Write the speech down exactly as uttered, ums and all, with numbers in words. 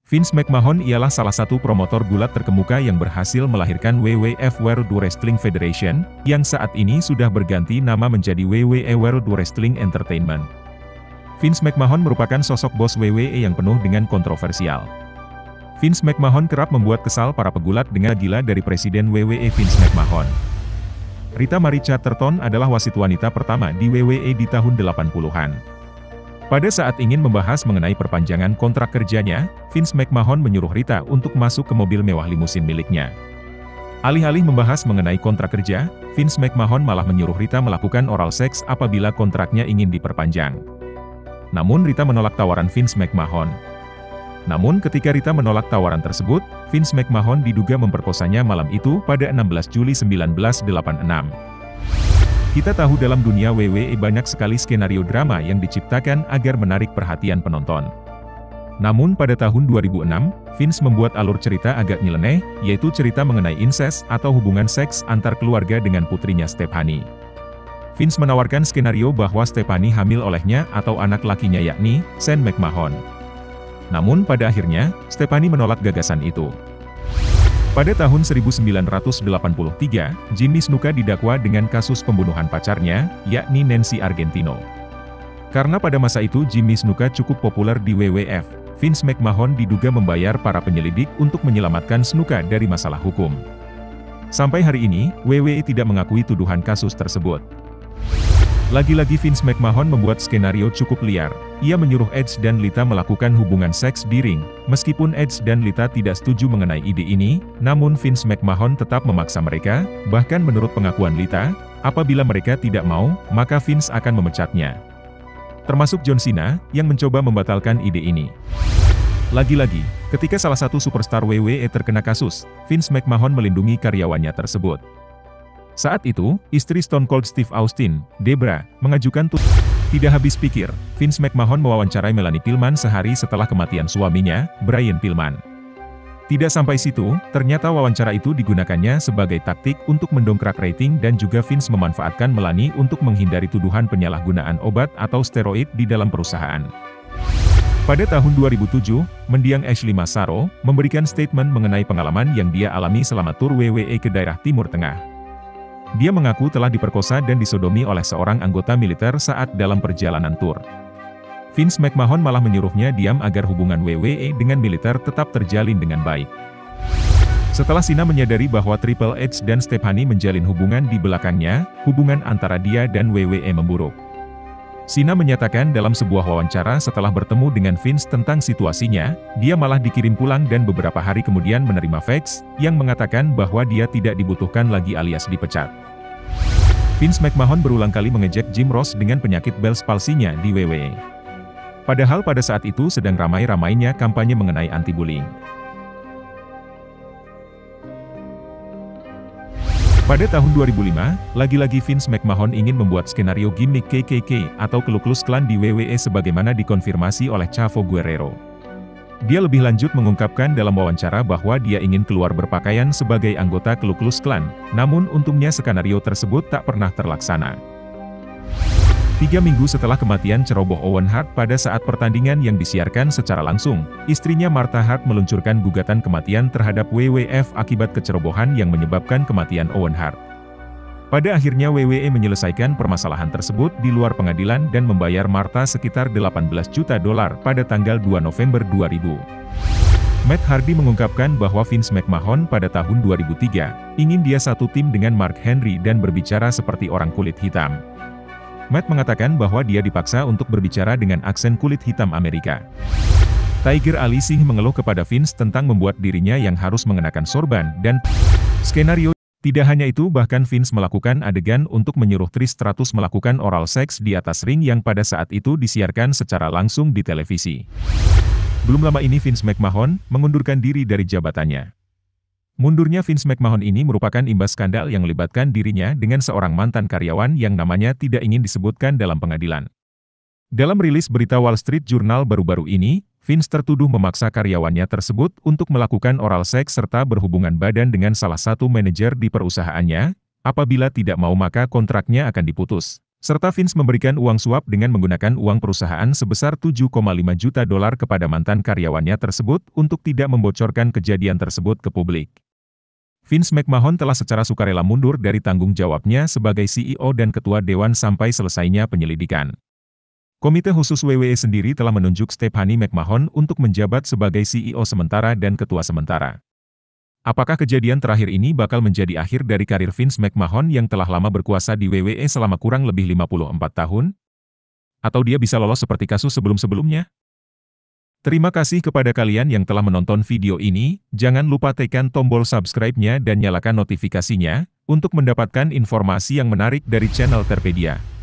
Vince McMahon ialah salah satu promotor gulat terkemuka yang berhasil melahirkan W W F World Wrestling Federation, yang saat ini sudah berganti nama menjadi W W E World Wrestling Entertainment. Vince McMahon merupakan sosok bos W W E yang penuh dengan kontroversial. Vince McMahon kerap membuat kesal para pegulat dengan gila dari Presiden W W E Vince McMahon. Rita Mary Chatterton adalah wasit wanita pertama di W W E di tahun delapan puluhan. Pada saat ingin membahas mengenai perpanjangan kontrak kerjanya, Vince McMahon menyuruh Rita untuk masuk ke mobil mewah limusin miliknya. Alih-alih membahas mengenai kontrak kerja, Vince McMahon malah menyuruh Rita melakukan oral seks apabila kontraknya ingin diperpanjang. Namun Rita menolak tawaran Vince McMahon. Namun ketika Rita menolak tawaran tersebut, Vince McMahon diduga memperkosanya malam itu pada enam belas Juli seribu sembilan ratus delapan puluh enam. Kita tahu dalam dunia W W E banyak sekali skenario drama yang diciptakan agar menarik perhatian penonton. Namun pada tahun dua ribu enam, Vince membuat alur cerita agak nyeleneh, yaitu cerita mengenai incest atau hubungan seks antar keluarga dengan putrinya Stephanie. Vince menawarkan skenario bahwa Stephanie hamil olehnya atau anak lakinya yakni Shane McMahon. Namun pada akhirnya, Stephanie menolak gagasan itu. Pada tahun seribu sembilan ratus delapan puluh tiga, Jimmy Snuka didakwa dengan kasus pembunuhan pacarnya, yakni Nancy Argentino. Karena pada masa itu Jimmy Snuka cukup populer di W W F, Vince McMahon diduga membayar para penyelidik untuk menyelamatkan Snuka dari masalah hukum. Sampai hari ini, W W E tidak mengakui tuduhan kasus tersebut. Lagi-lagi Vince McMahon membuat skenario cukup liar. Ia menyuruh Edge dan Lita melakukan hubungan seks di ring. Meskipun Edge dan Lita tidak setuju mengenai ide ini, namun Vince McMahon tetap memaksa mereka, bahkan menurut pengakuan Lita, apabila mereka tidak mau, maka Vince akan memecatnya. Termasuk John Cena, yang mencoba membatalkan ide ini. Lagi-lagi, ketika salah satu superstar W W E terkena kasus, Vince McMahon melindungi karyawannya tersebut. Saat itu, istri Stone Cold Steve Austin, Debra, mengajukan tuduhan. Tidak habis pikir, Vince McMahon mewawancarai Melanie Pillman sehari setelah kematian suaminya, Brian Pillman. Tidak sampai situ, ternyata wawancara itu digunakannya sebagai taktik untuk mendongkrak rating dan juga Vince memanfaatkan Melanie untuk menghindari tuduhan penyalahgunaan obat atau steroid di dalam perusahaan. Pada tahun dua ribu tujuh, mendiang Ashley Massaro, memberikan statement mengenai pengalaman yang dia alami selama tur W W E ke daerah Timur Tengah. Dia mengaku telah diperkosa dan disodomi oleh seorang anggota militer saat dalam perjalanan tur. Vince McMahon malah menyuruhnya diam agar hubungan W W E dengan militer tetap terjalin dengan baik. Setelah Cena menyadari bahwa Triple H dan Stephanie menjalin hubungan di belakangnya, hubungan antara dia dan W W E memburuk. Cena menyatakan dalam sebuah wawancara setelah bertemu dengan Vince tentang situasinya, dia malah dikirim pulang dan beberapa hari kemudian menerima fax, yang mengatakan bahwa dia tidak dibutuhkan lagi alias dipecat. Vince McMahon berulang kali mengejek Jim Ross dengan penyakit Bell's palsy-nya di W W E. Padahal pada saat itu sedang ramai-ramainya kampanye mengenai anti-bullying. Pada tahun dua ribu lima, lagi-lagi Vince McMahon ingin membuat skenario gimmick K K K atau Ku Klux Klan di W W E sebagaimana dikonfirmasi oleh Chavo Guerrero. Dia lebih lanjut mengungkapkan dalam wawancara bahwa dia ingin keluar berpakaian sebagai anggota Ku Klux Klan, namun untungnya skenario tersebut tak pernah terlaksana. Tiga minggu setelah kematian ceroboh Owen Hart pada saat pertandingan yang disiarkan secara langsung, istrinya Martha Hart meluncurkan gugatan kematian terhadap W W F akibat kecerobohan yang menyebabkan kematian Owen Hart. Pada akhirnya W W E menyelesaikan permasalahan tersebut di luar pengadilan dan membayar Martha sekitar delapan belas juta dolar pada tanggal dua November dua ribu. Matt Hardy mengungkapkan bahwa Vince McMahon pada tahun dua ribu tiga, ingin dia satu tim dengan Mark Henry dan berbicara seperti orang kulit hitam. Matt mengatakan bahwa dia dipaksa untuk berbicara dengan aksen kulit hitam Amerika. Tiger Ali Singh mengeluh kepada Vince tentang membuat dirinya yang harus mengenakan sorban dan skenario. Tidak hanya itu, bahkan Vince melakukan adegan untuk menyuruh Trish Stratus melakukan oral seks di atas ring yang pada saat itu disiarkan secara langsung di televisi. Belum lama ini Vince McMahon mengundurkan diri dari jabatannya. Mundurnya Vince McMahon ini merupakan imbas skandal yang melibatkan dirinya dengan seorang mantan karyawan yang namanya tidak ingin disebutkan dalam pengadilan. Dalam rilis berita Wall Street Journal baru-baru ini, Vince tertuduh memaksa karyawannya tersebut untuk melakukan oral seks serta berhubungan badan dengan salah satu manajer di perusahaannya, apabila tidak mau maka kontraknya akan diputus. Serta Vince memberikan uang suap dengan menggunakan uang perusahaan sebesar tujuh koma lima juta dolar kepada mantan karyawannya tersebut untuk tidak membocorkan kejadian tersebut ke publik. Vince McMahon telah secara sukarela mundur dari tanggung jawabnya sebagai C E O dan ketua dewan sampai selesainya penyelidikan. Komite khusus W W E sendiri telah menunjuk Stephanie McMahon untuk menjabat sebagai C E O sementara dan ketua sementara. Apakah kejadian terakhir ini bakal menjadi akhir dari karir Vince McMahon yang telah lama berkuasa di W W E selama kurang lebih lima puluh empat tahun? Atau dia bisa lolos seperti kasus sebelum-sebelumnya? Terima kasih kepada kalian yang telah menonton video ini, jangan lupa tekan tombol subscribe-nya dan nyalakan notifikasinya, untuk mendapatkan informasi yang menarik dari channel Terpedia.